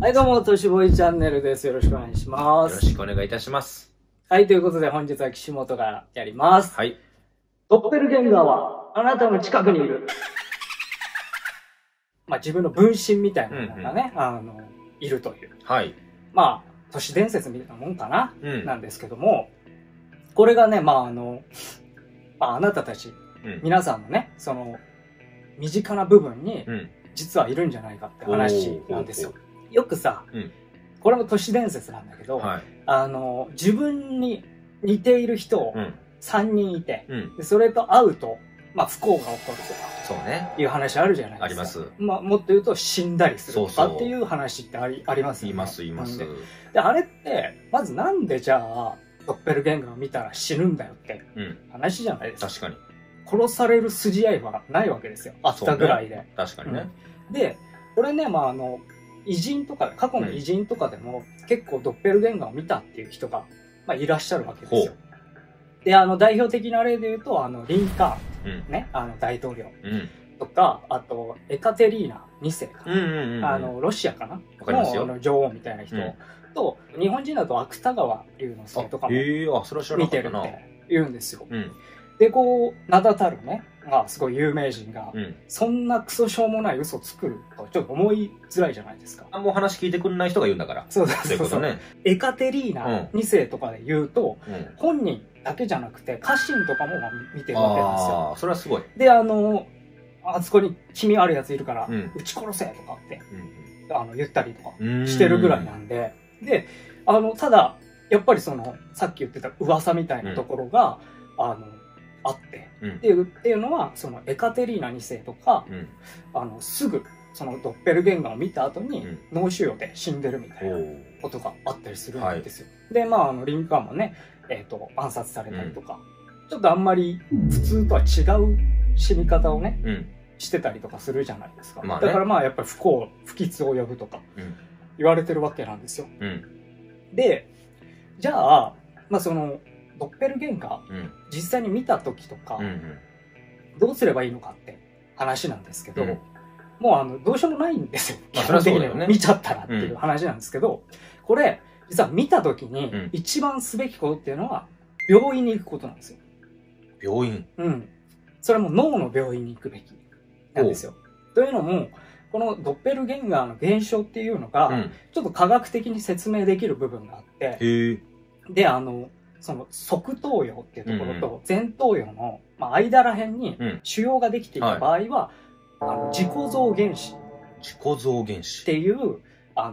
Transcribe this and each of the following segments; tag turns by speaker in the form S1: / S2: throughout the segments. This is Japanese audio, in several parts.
S1: はい、どうも、としぼいチャンネルです。よろしくお願いします。
S2: よろしくお願いいたします。
S1: はい、ということで本日は岸本がやります。
S2: はい。
S1: ドッペルゲンガーはあなたの近くにいる。まあ自分の分身みたいなのがね、いるという。
S2: はい。
S1: まあ、都市伝説みたいなもんかな、なんですけども、これがね、あなたたち、皆さんのね、その、身近な部分に、実はいるんじゃないかって話なんですよ。よくさ、これも都市伝説なんだけど、自分に似ている人を3人いて、でそれと会うと、まあ不幸が起こるとか、
S2: そうね。
S1: いう話あるじゃないですか。
S2: あります。
S1: まあもっと言うと死んだりするとかっていう話ってありますよね。
S2: 言います。
S1: で、あれって、まずなんでじゃあ、ドッペルゲンガーを見たら死ぬんだよって話じゃないですか。
S2: 確かに。
S1: 殺される筋合いはないわけですよ。あったぐらいで。
S2: 確かにね。
S1: で、これね、偉人とか、過去の偉人とかでも、結構ドッペルゲンガーを見たっていう人が、いらっしゃるわけですよ。で、代表的な例で言うと、リンカーン、ね、大統領とか、あと、エカテリーナ2世かな。ロシアかなの女王みたいな人と、日本人だと芥川龍之介とかも見てるって言うんですよ。で、こう、名だたるね、すごい有名人が、そんなクソしょうもない嘘を作ると、ちょっと思いづらいじゃないですか。
S2: もう話聞いてくんない人が言うんだから。
S1: そうね。エカテリーナ2世とかで言うと、本人だけじゃなくて、家臣とかも見てるわけなんですよ。
S2: それはすごい。
S1: で、あそこに君あるやついるから、撃ち殺せとかって、言ったりとかしてるぐらいなんで、で、ただ、やっぱりその、さっき言ってた噂みたいなところが、あって、っていうのは、そのエカテリーナ2世とか、すぐ、そのドッペルゲンガーを見た後に、脳腫瘍で死んでるみたいなことがあったりするんですよ。で、リンカーンもね、暗殺されたりとか、ちょっとあんまり普通とは違う死に方をね、してたりとかするじゃないですか。だからやっぱり不吉を呼ぶとか、言われてるわけなんですよ。で、じゃあ、その、ドッペルゲンガー、実際に見た時とか、どうすればいいのかって話なんですけど、もうどうしようもないんですよ。基本的には見ちゃったらっていう話なんですけど、これ、実は見た時に一番すべきことっていうのは、病院に行くことなんですよ。
S2: 病院？
S1: それも脳の病院に行くべきなんですよ。というのも、このドッペルゲンガーの現象っていうのが、ちょっと科学的に説明できる部分があって、で、その側頭葉っていうところと前頭葉の間ら辺に腫瘍ができていた場合は、自己増原子。
S2: 自己増原子
S1: っていう、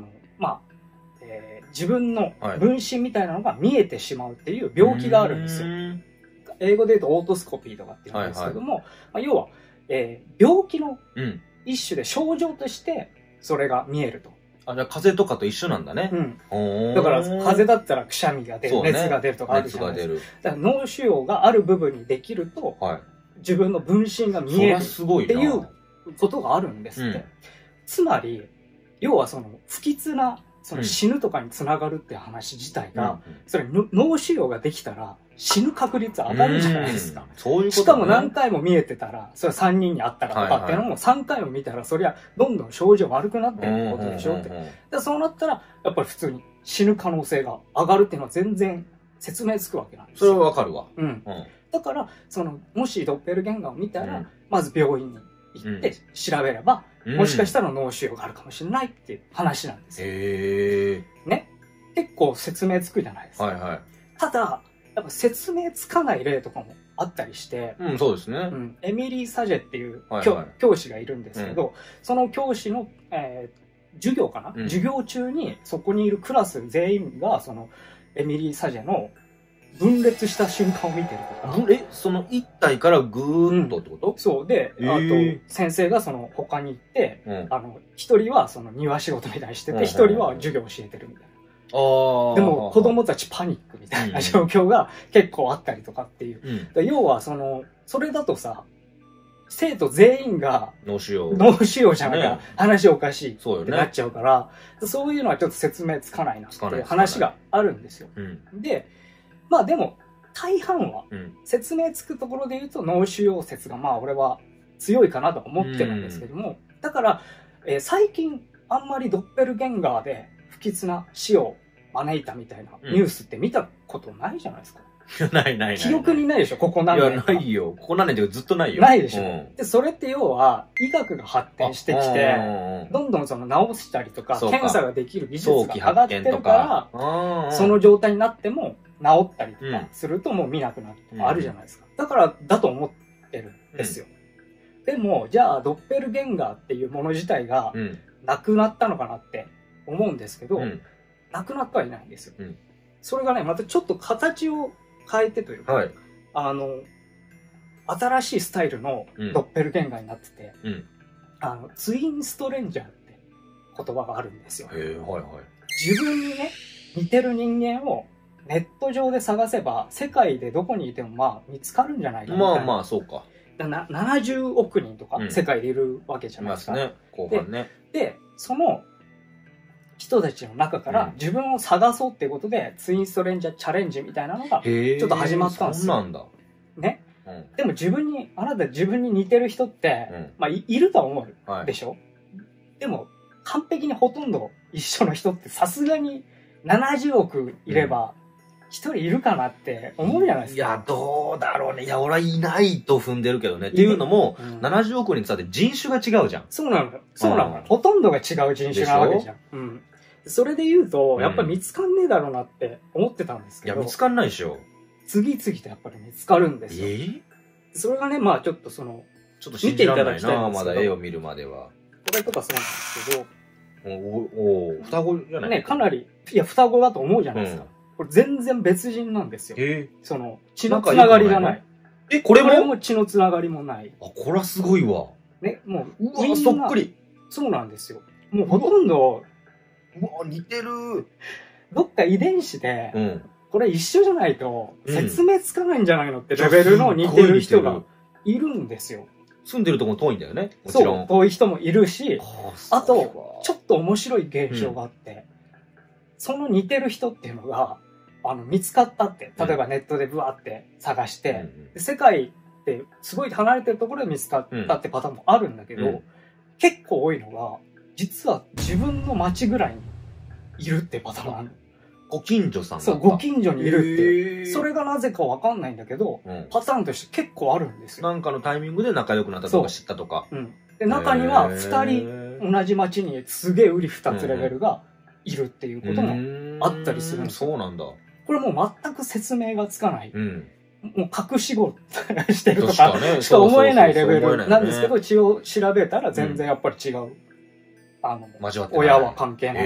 S1: 自分の分身みたいなのが見えてしまうっていう病気があるんですよ。英語で言うとオートスコピーとかって言うんですけども、要は、病気の一種で症状としてそれが見えると。
S2: じゃあ風邪とかと一緒なんだね。
S1: だから風邪だったらくしゃみが出る、熱が出るとかあるじゃないですか。だから脳腫瘍がある部分にできると、自分の分身が見えるっていうことがあるんですって。つまり、要はその不吉なその死ぬとかにつながるって話自体が、それ脳腫瘍ができたら死ぬ確率上がるじゃないですか。しかも何回も見えてたら、それ3人に会ったらとかっていうのも3回も見たら、そりゃどんどん症状悪くなってるってことでしょって。でそうなったら、やっぱり普通に死ぬ可能性が上がるっていうのは全然説明つくわけなんですよ。
S2: それはわかるわ。
S1: だから、もしドッペルゲンガーを見たら、まず病院に行って調べれば、もしかしたら脳腫瘍があるかもしれないっていう話なんですよ。ね。結構説明つくじゃないですか。ただ、やっぱ説明つかない例とかもあったりして、
S2: そうですね。
S1: エミリー・サジェっていう教師がいるんですけど、その教師の、授業かな、授業中にそこにいるクラス全員が、そのエミリー・サジェの分裂した瞬間を見てるとか。
S2: その一体からぐーっとってこと？
S1: そう。で、あと、先生がその他に行って、一人はその庭仕事みたいにしてて、一人は授業教えてるみたいな。でも子供たちパニックみたいな状況が結構あったりとかっていう。要はそれだとさ、生徒全員が脳腫瘍じゃなきゃ話おかしいってなっちゃうから、そういうのはちょっと説明つかないなっていう話があるんですよ。で、でも大半は説明つくところで言うと脳腫瘍説が俺は強いかなと思ってるんですけども、だから、最近あんまりドッペルゲンガーで不吉な死を招いたみたいなニュースって見たことないじゃないですか。
S2: ない。
S1: 記憶にないでしょ、ここ何年か。
S2: いや、ないよ。ここ何年っていうかずっとないよ。
S1: ないでしょ。で、それって要は、医学が発展してきて、どんどんその治したりとか、検査ができる技術が上がってるから、その状態になっても治ったりとかするともう見なくなるとかあるじゃないですか。だからだと思ってるんですよ。でも、じゃあ、ドッペルゲンガーっていうもの自体がなくなったのかなって思うんですけど、なくなってはいないんですよ。それがね、またちょっと形を変えてというか、新しいスタイルのドッペルゲンガーになってて、ツインストレンジャーって言葉があるんですよ。自分にね、似てる人間をネット上で探せば、世界でどこにいてもまあ見つかるんじゃないかみたいな。
S2: まあそうか。
S1: 70億人とか世界でいるわけじゃないですか。
S2: 後半ね。
S1: で、その人たちの中から自分を探そうっていうことで、ツインストレンジャーチャレンジみたいなのがちょっと始まったんですよ。
S2: そうなんだ。
S1: ね。でもあなた自分に似てる人って、まあいるとは思うでしょ。でも完璧にほとんど一緒の人ってさすがに70億いれば一人いるかなって思うじゃないですか。
S2: いや、どうだろうね。いや、俺はいないと踏んでるけどね。っていうのも、70億人って人種が違うじゃん。
S1: そうなのよ。そうなのよ。ほとんどが違う人種なわけじゃん。それで言うと、やっぱり見つかんねえだろうなって思ってたんですけど。
S2: いや、見つかんないでしょ。
S1: 次々とやっぱり見つかるんですよ。それがね、まあちょっとちょっと信じられないな、
S2: まだ絵を見るまでは。
S1: これとかそうなんですけど。
S2: 双子じゃない
S1: ね、かなり、いや、双子だと思うじゃないですか。これ全然別人なんですよ。血のつながりがない。
S2: これも
S1: 血のつながりもない。
S2: これはすごいわ。
S1: ね、もう、
S2: うわ、そっくり。
S1: そうなんですよ。もうほとんど、
S2: うわ、似てる。
S1: どっか遺伝子で、これ一緒じゃないと説明つかないんじゃないのってレベルの似てる人がいるんですよ。
S2: 住んでるとこも遠いんだよね。もちろん。
S1: そう、遠い人もいるし、あと、ちょっと面白い現象があって、その似てる人っていうのが、見つかったって、例えばネットでブワーって探して、世界ってすごい離れてるところで見つかったってパターンもあるんだけど、結構多いのが、実は自分の街ぐらいにいるってパターンなの。
S2: ご近所さん。
S1: そう、ご近所にいるっていう。それがなぜかわかんないんだけど、パターンとして結構あるんですよ。
S2: なんかのタイミングで仲良くなったとか知ったとか。
S1: で、中には2人同じ街にすげえ瓜二つレベルがいるっていうこともあったりするんですよ。
S2: そうなんだ。
S1: これもう全く説明がつかない。もう隠し事してるとかしか思えないレベルなんですけど、血を調べたら全然やっぱり違う。親は関係ない。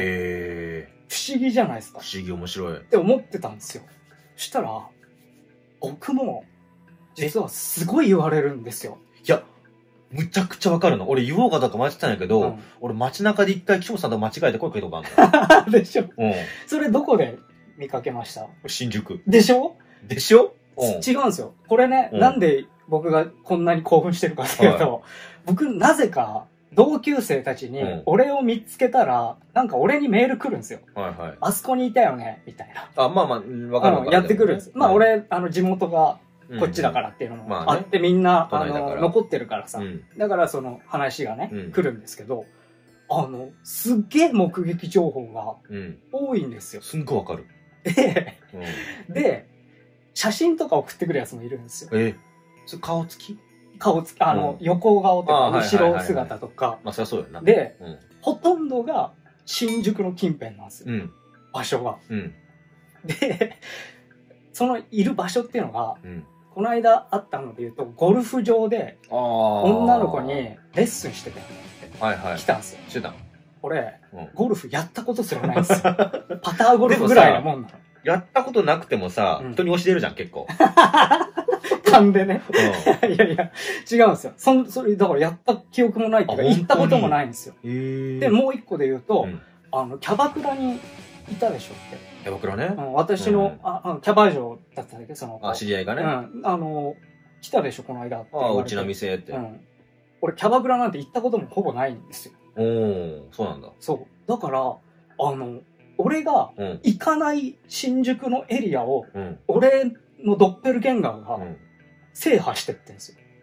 S1: 不思議じゃないですか。
S2: 不思議、面白い。
S1: って思ってたんですよ。そしたら、僕も、実はすごい言われるんですよ。
S2: いや、むちゃくちゃわかるの。俺言おうかどうか迷ってたんやけど、俺街中で一回岸本さんと間違えて声かけたことあるんだ。
S1: でしょ。それどこで見かけました？
S2: 新宿。
S1: でしょ？
S2: でしょ？
S1: 違うんですよ。これね、なんで僕がこんなに興奮してるかっていうと、僕なぜか、同級生たちに、俺を見つけたら、なんか俺にメール来るんですよ。あそこにいたよね、みたいな。
S2: まあまあ、わかる。
S1: やってくるんです。まあ俺、地元がこっちだからっていうのもあって、みんな、残ってるからさ。だからその話がね、来るんですけど、すっげえ目撃情報が多いんですよ。
S2: すんごいわかる。
S1: で、写真とか送ってくるやつもいるんですよ。
S2: それ顔つき？
S1: 顔つき、横顔とか、後ろ姿とか。
S2: まあ、そりゃそうよな。
S1: で、ほとんどが新宿の近辺なんですよ。場所が。で、そのいる場所っていうのが、この間あったので言うと、ゴルフ場で、女の子にレッスンしてて、来たんですよ。
S2: してた。
S1: 俺、ゴルフやったことすらないんですよ。パターゴルフぐらいなもんなの。
S2: やったことなくてもさ、人に教えてるじゃん、結構。
S1: 勘でね。いやいや、違うんですよ。それ、だからやった記憶もないっていうか、行ったこともないんですよ。で、もう一個で言うと、キャバクラにいたでしょって。
S2: キャバクラね。
S1: 私の、キャバ嬢だったんだけど、その。
S2: 知り合いがね。
S1: 来たでしょ、この間って。
S2: うちの店って。
S1: 俺、キャバクラなんて行ったこともほぼないんですよ。
S2: そうなんだ。
S1: そう。だから、俺が行かない新宿のエリアを、俺のドッペルゲンガーが制覇してってんですよ。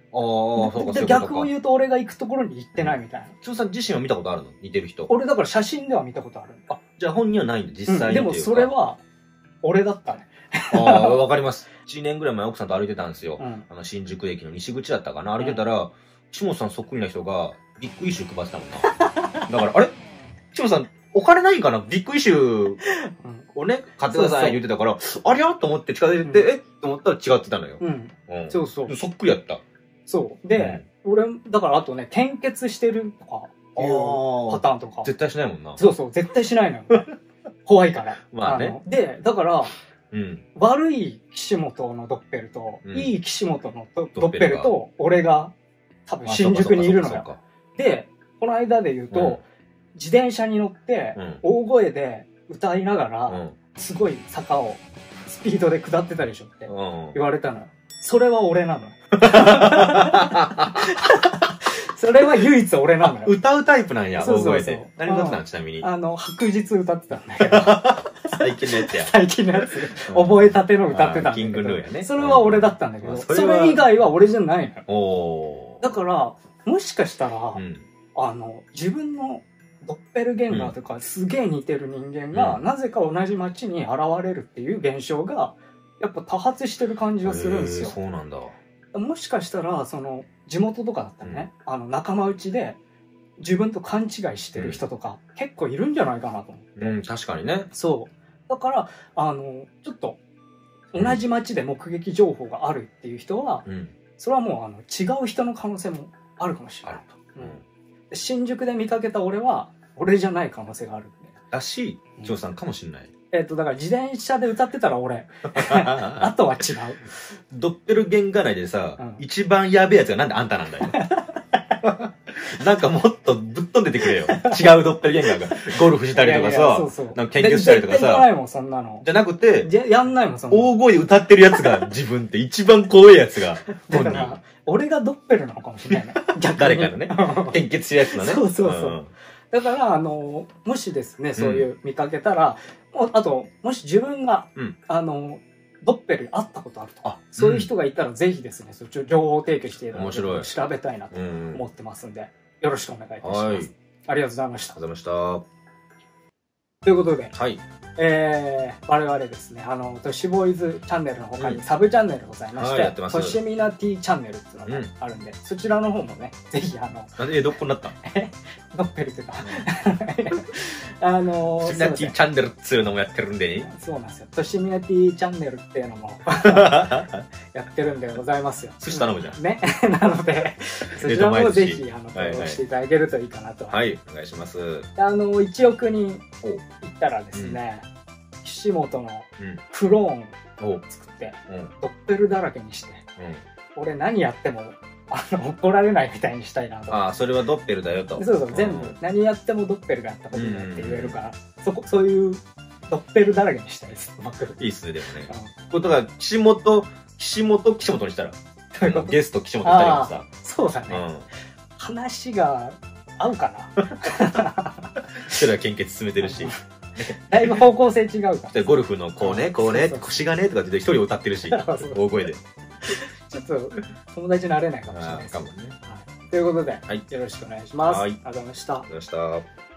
S2: そうか、
S1: で、逆を言うと俺が行くところに行ってないみたいな。
S2: 千代さん自身は見たことあるの？似てる人。
S1: 俺だから写真では見たことある。
S2: あ、じゃあ本人はないんだ、実際に。
S1: でもそれは、俺だったね。
S2: わかります。1年ぐらい前奥さんと歩いてたんですよ。新宿駅の西口だったかな。歩いてたら、岸本さんそっくりな人が、ビッグイシュー配ってたもんな。だから、あれ岸本さん、お金ないかなビッグイシューをね、買ってくださいって言ってたから、ありゃと思って近づいて、と思ったら違ってたのよ。
S1: そうそう。
S2: そっくりやった。
S1: そう。で、俺、だからあとね、献血してるとか、いうパターンとか。
S2: 絶対しないもんな。
S1: そうそう、絶対しないのよ。怖いから。
S2: まあね。
S1: で、だから、悪い岸本のドッペルと、いい岸本のドッペルと、俺が多分新宿にいるのよ。で、この間で言うと、自転車に乗って、大声で歌いながら、すごい坂をスピードで下ってたでしょって言われたのよ。それは俺なのよ。それは唯一俺なのよ。
S2: 歌うタイプなんや、大声で。何歌ってたのちなみに。
S1: 白日歌ってたんだけど。
S2: 最近のやつや。
S1: 最近のやつ。覚えたての歌ってたんだけど。
S2: キングヌーやね。
S1: それは俺だったんだけど、それ以外は俺じゃないのよ。だから、もしかしたら、自分のドッペルゲンガーとかすげえ似てる人間が、なぜか同じ街に現れるっていう現象が、やっぱ多発してる感じがするんですよ。
S2: そうなんだ。
S1: もしかしたら、地元とかだったらね、仲間内で自分と勘違いしてる人とか、結構いるんじゃないかなと思って。
S2: 確かにね。
S1: そう。だから、ちょっと、同じ街で目撃情報があるっていう人は、それはもう違う人の可能性もあるかもしれないと。新宿で見かけた俺は、俺じゃない可能性があるんで。
S2: らしい、ジョーさんかもしれない。
S1: だから自転車で歌ってたら俺。あとは違う。
S2: ドッペルゲンガー内でさ、一番やべえやつがなんであんたなんだよ。なんかもっとぶっ飛んでてくれよ。違うドッペルゲンガーが。ゴルフしたりとかさ、なんか研究したりとかさ。
S1: やんないもん、そんなの。
S2: じゃなくて、
S1: やんないもん、そんなの。
S2: 大声で歌ってるやつが自分って一番怖いやつが。
S1: だから、俺がドッペルなのかもしれないね。
S2: 誰かのね。献血してるやつのね。
S1: そうそうそう。だから、もしですね、そういう見かけたら、あと、もし自分が、ドッペルに会ったことあるとか、そういう人がいたらぜひですね、情報提供していただいて、調べたいなと思ってますんで、よろしくお願いいたします。ありがとうございました。
S2: ありがとうございました。
S1: ということで、
S2: はい。
S1: 我々ですね、都市ボーイズチャンネルの他にサブチャンネルございまして、都市ミナティチャンネルっていうのがあるんで、そちらの方もね、ぜひ
S2: どこになった
S1: ドッペルっていうか、
S2: 都市ミナティチャンネルっていうのもやってるんで、
S1: そうなんですよ。都市ミナティチャンネルっていうのもやってるんでございますよ。
S2: 寿司頼むじゃん。
S1: ね。なので、そちらもぜひ、登録していただけるといいかなと。
S2: はい、お願いします。
S1: 1億人行ったらですね、岸本のクローンを作って、ドッペルだらけにして、俺何やっても怒られないみたいにしたいなと。
S2: ああ、それはドッペルだよと。
S1: そうそう、全部、何やってもドッペルがやったことだって言えるから、そういうドッペルだらけにしたいです。
S2: いいっすね、でもね。これだから、岸本にしたら、ゲスト岸本2人がさ。
S1: そうだね。話が合うかな。
S2: それは献血進めてるし。
S1: だいぶ方向性違うか。
S2: ゴルフのこうね、腰がね、とかって一人歌ってるし、大声で。
S1: ちょっと友達になれないかもしれないです。
S2: かもね。
S1: ということで、よろしくお願いします。
S2: あり
S1: がとうございました。
S2: ありがとうございました。